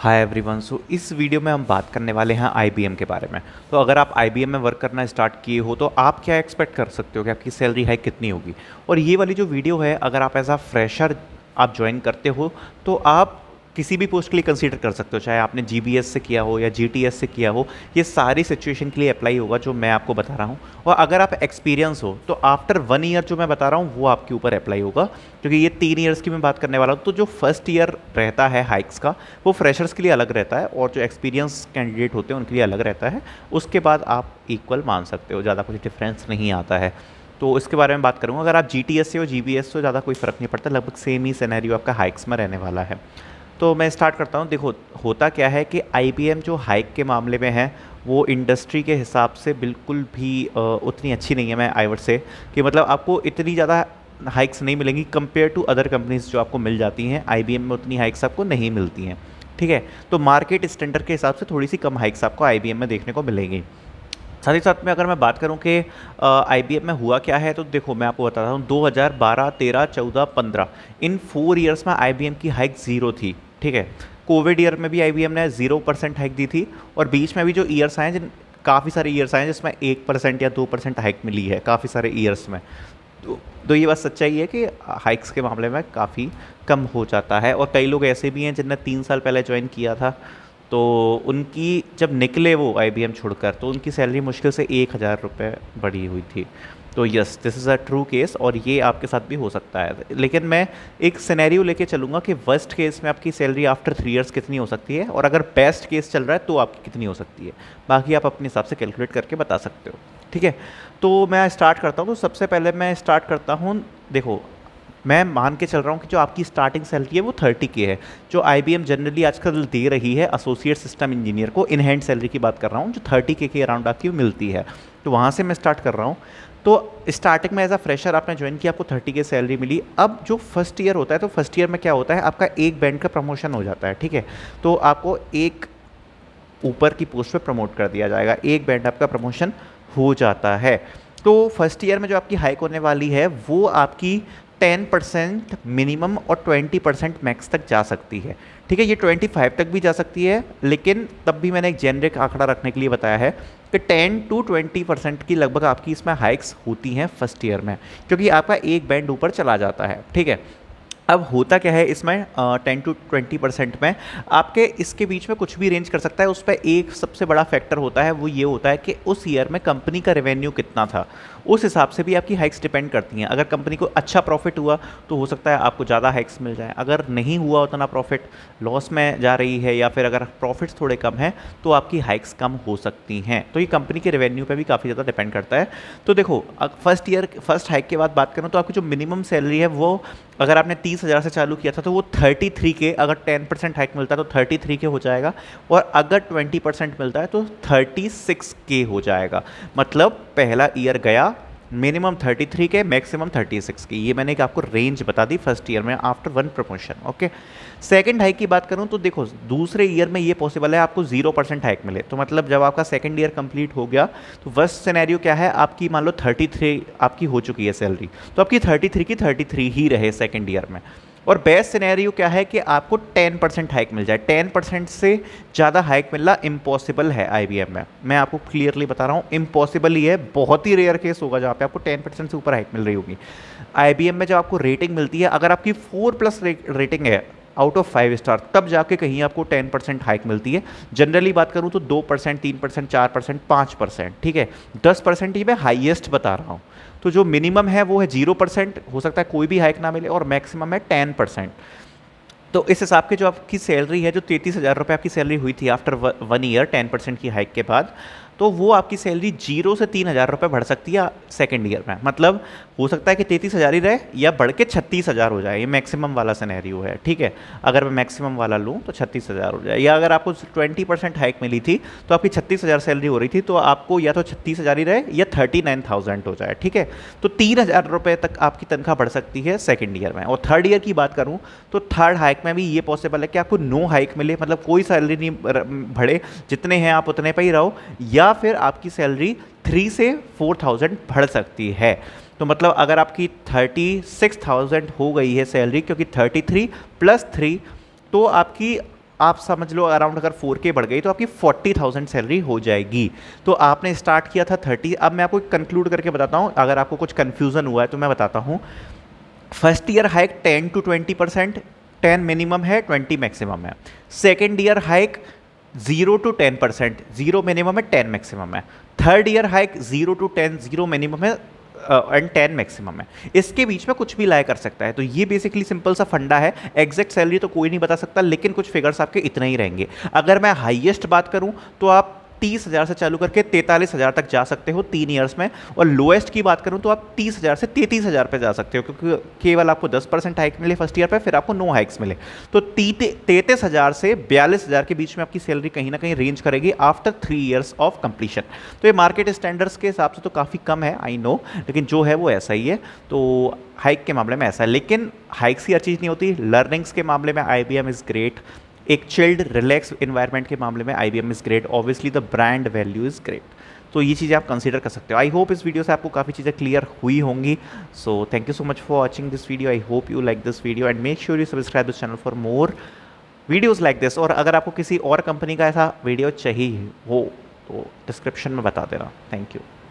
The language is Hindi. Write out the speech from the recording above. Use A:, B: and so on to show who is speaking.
A: Hi everyone. सो इस वीडियो में हम बात करने वाले हैं आईबीएम के बारे में। तो अगर आप आईबीएम में वर्क करना स्टार्ट किए हो तो आप क्या एक्सपेक्ट कर सकते हो कि आपकी सैलरी हाइक कितनी होगी। और ये वाली जो वीडियो है, अगर आप एज अ फ्रेशर आप ज्वाइन करते हो तो आप किसी भी पोस्ट के लिए कंसीडर कर सकते हो, चाहे आपने जीबीएस से किया हो या जीटीएस से किया हो। ये सारी सिचुएशन के लिए अप्लाई होगा जो मैं आपको बता रहा हूँ। और अगर आप एक्सपीरियंस हो तो आफ्टर 1 ईयर जो मैं बता रहा हूँ वो आपके ऊपर अप्लाई होगा, क्योंकि ये 3 ईयर्स की मैं बात करने वाला हूँ। तो जो फर्स्ट ईयर रहता है हाइक्स का वो फ्रेशर्स के लिए अलग रहता है और जो एक्सपीरियंस कैंडिडेट होते हैं उनके लिए अलग रहता है। उसके बाद आप इक्वल मान सकते हो, ज़्यादा कुछ डिफरेंस नहीं आता है। तो इसके बारे में बात करूँगा। अगर आप जीटीएस से हो जीबीएस से, ज़्यादा कोई फ़र्क नहीं पड़ता, लगभग सेम ही सिनेरियो आपका हाइक्स में रहने वाला है। तो मैं स्टार्ट करता हूँ। देखो, होता क्या है कि आईबीएम जो हाइक के मामले में है वो इंडस्ट्री के हिसाब से बिल्कुल भी उतनी अच्छी नहीं है। मैं आई वुड से कि मतलब आपको इतनी ज़्यादा हाइक्स नहीं मिलेंगी कंपेयर टू अदर कंपनीज जो आपको मिल जाती हैं। आईबीएम में उतनी हाइक्स आपको नहीं मिलती हैं, ठीक है। तो मार्केट स्टैंडर्ड के हिसाब से थोड़ी सी कम हाइक्स आपको आईबीएम में देखने को मिलेंगी। साथ ही साथ में अगर मैं बात करूं कि आईबीएम में हुआ क्या है, तो देखो मैं आपको बताता हूं 2012, 13, 14, 15 इन 4 ईयर्स में आईबीएम की हाइक ज़ीरो थी, ठीक है। कोविड ईयर में भी आईबीएम ने 0% हाइक दी थी। और बीच में भी जो ईयर्स आए, जिन काफ़ी सारे ईयर्स आए जिसमें 1% या 2% हाइक मिली है काफ़ी सारे ईयर्स में। तो ये बात सच्चाई है कि हाइक्स के मामले में काफ़ी कम हो जाता है। और कई लोग ऐसे भी हैं जिनने 3 साल पहले ज्वाइन किया था, तो उनकी जब निकले वो आईबीएम छोड़कर तो उनकी सैलरी मुश्किल से 1000 रुपये बढ़ी हुई थी। तो yes, this is a true case और ये आपके साथ भी हो सकता है। लेकिन मैं एक सिनेरियो लेके चलूँगा कि वर्स्ट केस में आपकी सैलरी आफ्टर 3 ईयर्स कितनी हो सकती है और अगर बेस्ट केस चल रहा है तो आपकी कितनी हो सकती है। बाकी आप अपने हिसाब से कैलकुलेट करके बता सकते हो, ठीक है। तो मैं स्टार्ट करता हूँ। तो सबसे पहले मैं स्टार्ट करता हूँ, देखो मैं मान के चल रहा हूँ कि जो आपकी स्टार्टिंग सैलरी है वो 30K है, जो आईबीएम जनरली आजकल दे रही है एसोसिएट सिस्टम इंजीनियर को। इन हैंड सैलरी की बात कर रहा हूँ, जो 30K के अराउंड आपकी मिलती है। तो वहाँ से मैं स्टार्ट कर रहा हूँ। तो स्टार्टिंग में एज अ फ्रेशर आपने ज्वाइन किया, आपको 30K सैलरी मिली। अब जो फर्स्ट ईयर होता है, तो फर्स्ट ईयर में क्या होता है, आपका एक बैंड का प्रमोशन हो जाता है, ठीक है। तो आपको एक ऊपर की पोस्ट पे प्रमोट कर दिया जाएगा, एक बैंड आपका प्रमोशन हो जाता है। तो फर्स्ट ईयर में जो आपकी हाइक होने वाली है वो आपकी 10% मिनिमम और 20% मैक्स तक जा सकती है, ठीक है। ये 25 तक भी जा सकती है, लेकिन तब भी मैंने एक जेनरिक आंकड़ा रखने के लिए बताया है कि 10 to 20% की लगभग आपकी इसमें हाइक्स होती हैं फर्स्ट ईयर में, क्योंकि आपका एक बैंड ऊपर चला जाता है, ठीक है। अब होता क्या है इसमें 10 to 20% में आपके इसके बीच में कुछ भी रेंज कर सकता है। उस पर एक सबसे बड़ा फैक्टर होता है, वो ये होता है कि उस ईयर में कंपनी का रेवेन्यू कितना था, उस हिसाब से भी आपकी हाइक्स डिपेंड करती हैं। अगर कंपनी को अच्छा प्रॉफिट हुआ तो हो सकता है आपको ज़्यादा हाइक्स मिल जाए। अगर नहीं हुआ उतना प्रॉफिट, लॉस में जा रही है या फिर अगर प्रॉफिट्स थोड़े कम हैं तो आपकी हाइक्स कम हो सकती हैं। तो ये कंपनी के रेवेन्यू पे भी काफ़ी ज़्यादा डिपेंड करता है। तो देखो, फर्स्ट हाइक के बाद बात करूँ तो आपकी जो मिनिमम सैलरी है वो, अगर आपने 30,000 से चालू किया था तो वो 33K, अगर 10% हाइक मिलता है तो 33K हो जाएगा। और अगर 20% मिलता है तो 36K हो जाएगा। मतलब पहला ईयर गया मिनिमम 33K, मैक्सिमम 36K। ये मैंने एक आपको रेंज बता दी फर्स्ट ईयर में after 1 promotion, okay. Second hike की बात करूं तो देखो, दूसरे ईयर में ये पॉसिबल है आपको 0% हाइक मिले। तो मतलब जब आपका सेकंड ईयर कंप्लीट हो गया तो वर्स्ट सिनेरियो क्या है, आपकी मान लो 33 आपकी हो चुकी है सैलरी, तो आपकी 33 की 33 ही रहे सेकेंड ईयर में। और बेस्ट सिनेरियो क्या है कि आपको 10% हाइक मिल जाए। 10% से ज़्यादा हाइक मिलना इम्पॉसिबल है आईबीएम में, मैं आपको क्लियरली बता रहा हूँ, इम्पॉसिबल ही है। बहुत ही रेयर केस होगा जहाँ पे आपको 10% से ऊपर हाइक मिल रही होगी। आईबीएम में जब आपको रेटिंग मिलती है, अगर आपकी 4+ रेटिंग है आउट ऑफ 5 स्टार, तब जाके कहीं आपको 10% हाइक मिलती है। जनरली बात करूँ तो 2%, 3%, 4%, 5%, ठीक है। 10% ही मैं हाईएस्ट बता रहा हूँ। तो जो मिनिमम है वो है 0%, हो सकता है कोई भी हाइक ना मिले, और मैक्सिमम है 10%। तो इस हिसाब के जो आपकी सैलरी है, जो 33,000 रुपये आपकी सैलरी हुई थी आफ्टर 1 ईयर 10% की हाइक के बाद, तो वो आपकी सैलरी 0 से 3,000 रुपये बढ़ सकती है सेकेंड ईयर में। मतलब हो सकता है कि 33,000 ही रहे या बढ़ के 36,000 हो जाए। ये मैक्सिमम वाला सिनेरियो है, ठीक है। अगर मैं मैक्सिमम वाला लूँ तो 36,000 हो जाए। या अगर आपको 20% हाइक मिली थी तो आपकी 36,000 सैलरी हो रही थी, तो आपको या तो 36,000 ही रहे या 39,000 हो जाए, ठीक है। तो 3,000 रुपये तक आपकी तनख्वाह बढ़ सकती है सेकेंड ईयर में। और थर्ड ईयर की बात करूँ तो थर्ड हाइक में भी ये पॉसिबल है कि आपको नो हाइक मिले, मतलब कोई सैलरी नहीं बढ़े, जितने हैं आप उतने पर ही रहो, या फिर आपकी सैलरी 3 से 4,000 बढ़ सकती है। तो मतलब अगर आपकी 36,000 हो गई है सैलरी, क्योंकि 33 + 3, तो आपकी आप समझ लो अराउंड अगर 4K बढ़ गई तो आपकी 40,000 सैलरी हो जाएगी। तो आपने स्टार्ट किया था 30। अब मैं आपको कंक्लूड करके बताता हूँ, अगर आपको कुछ कन्फ्यूज़न हुआ है तो मैं बताता हूँ। First year hike 10 to 20%, 10 minimum है, 20 मैक्सिमम है। Second year hike 0 to 10%, 0 minimum है, 10 मैक्सिमम है। Third year hike 0 to 10, 0 minimum है एंड 10 मैक्सिमम है। इसके बीच में कुछ भी लाया कर सकता है। तो ये बेसिकली सिंपल सा फंडा है। एग्जैक्ट सैलरी तो कोई नहीं बता सकता, लेकिन कुछ फिगर्स आपके इतने ही रहेंगे। अगर मैं हाईएस्ट बात करूं तो आप 30,000 से चालू करके 43,000 तक जा सकते हो 3 ईयर्स में, और लोएस्ट की बात करूं तो आप 30,000 से 33,000 पे जा सकते हो, क्योंकि केवल आपको 10% हाइक मिले फर्स्ट ईयर पे, फिर आपको नो हाइक्स मिले। तो 33,000 से 42,000 के बीच में आपकी सैलरी कहीं ना कहीं रेंज करेगी आफ्टर 3 ईयर्स ऑफ कंप्लीशन। तो ये मार्केट स्टैंडर्ड्स के हिसाब से तो काफ़ी कम है, आई नो, लेकिन जो है वो ऐसा ही है। तो हाइक के मामले में ऐसा है, लेकिन हाइक्स ही हर चीज़ नहीं होती। लर्निंग्स के मामले में IBM इज़ ग्रेट। एक चिल्ड रिलैक्स इन्वायरमेंट के मामले में IBM is great. Obviously the brand value is great. तो ये चीज़ें आप कंसीडर कर सकते हो। आई होप इस वीडियो से आपको काफ़ी चीज़ें क्लियर हुई होंगी। So thank you so much for watching this video. I hope you like this video and make sure you subscribe this channel for more videos like this. और अगर आपको किसी और कंपनी का ऐसा वीडियो चाहिए हो तो डिस्क्रिप्शन में बता देना। Thank you.